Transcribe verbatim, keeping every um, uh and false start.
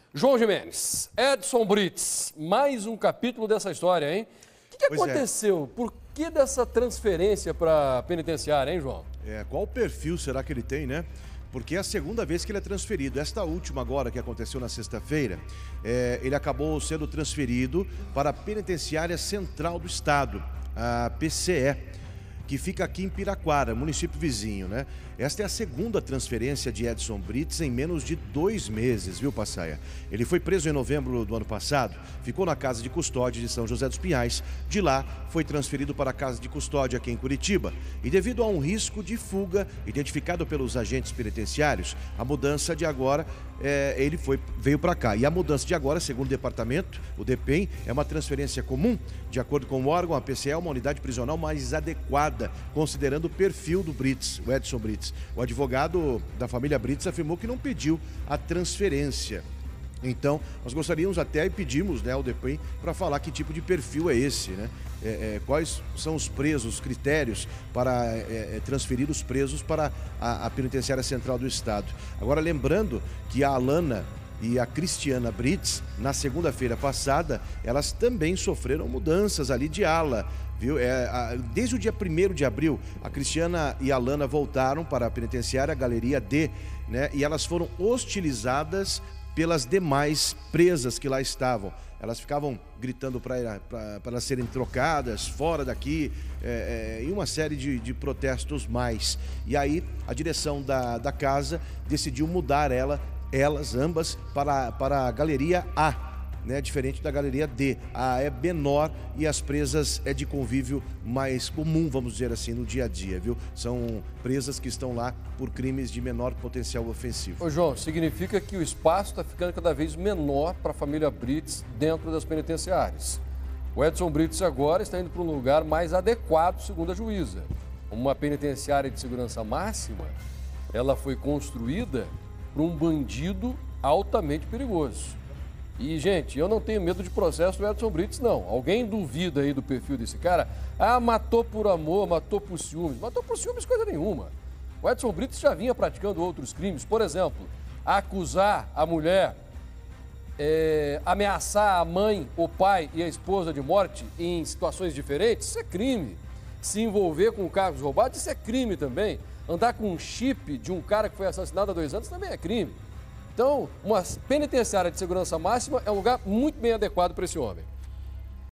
João Gimenez, Edson Brits, mais um capítulo dessa história, hein? O que, que aconteceu? É. Por que dessa transferência para penitenciária, hein, João? É, qual perfil será que ele tem, né? Porque é a segunda vez que ele é transferido. Esta última agora, que aconteceu na sexta-feira, é, ele acabou sendo transferido para a Penitenciária Central do Estado, a P C E, que fica aqui em Piraquara, município vizinho, né? Esta é a segunda transferência de Edson Brits em menos de dois meses, viu, Passaia? Ele foi preso em novembro do ano passado, ficou na casa de custódia de São José dos Pinhais. De lá, foi transferido para a casa de custódia aqui em Curitiba. E devido a um risco de fuga identificado pelos agentes penitenciários, a mudança de agora, é, ele foi, veio para cá. E a mudança de agora, segundo o departamento, o DEPEN, é uma transferência comum. De acordo com o órgão, a P C E é uma unidade prisional mais adequada, considerando o perfil do Brits, o Edson Brits. O advogado da família Brits afirmou que não pediu a transferência. Então, nós gostaríamos até e pedimos, né, ao DEPEN para falar que tipo de perfil é esse, né? É, é, quais são os presos, os critérios para é, transferir os presos para a, a Penitenciária Central do Estado. Agora, lembrando que a Alana e a Cristiana Brits, na segunda-feira passada, elas também sofreram mudanças ali de ala, viu? É, a, desde o dia primeiro de abril, a Cristiana e a Alana voltaram para a penitenciária Galeria D, né? E elas foram hostilizadas pelas demais presas que lá estavam. Elas ficavam gritando para elas serem trocadas, fora daqui, é, é, e uma série de, de protestos mais. E aí a direção da, da casa decidiu mudar ela elas ambas para, para a Galeria A, né? Diferente da Galeria D. A é menor e as presas é de convívio mais comum, vamos dizer assim, no dia a dia, viu? São presas que estão lá por crimes de menor potencial ofensivo. Ô, João, significa que o espaço está ficando cada vez menor para a família Brits dentro das penitenciárias. O Edson Brits agora está indo para um lugar mais adequado, segundo a juíza. Uma penitenciária de segurança máxima, ela foi construída para um bandido altamente perigoso. E, gente, eu não tenho medo de processo do Edson Brits, não. Alguém duvida aí do perfil desse cara? Ah, matou por amor, matou por ciúmes. Matou por ciúmes coisa nenhuma. O Edson Brits já vinha praticando outros crimes. Por exemplo, acusar a mulher, é, ameaçar a mãe, o pai e a esposa de morte em situações diferentes, isso é crime. Se envolver com carros roubados, isso é crime também. Andar com um chip de um cara que foi assassinado há dois anos também é crime. Então, uma penitenciária de segurança máxima é um lugar muito bem adequado para esse homem.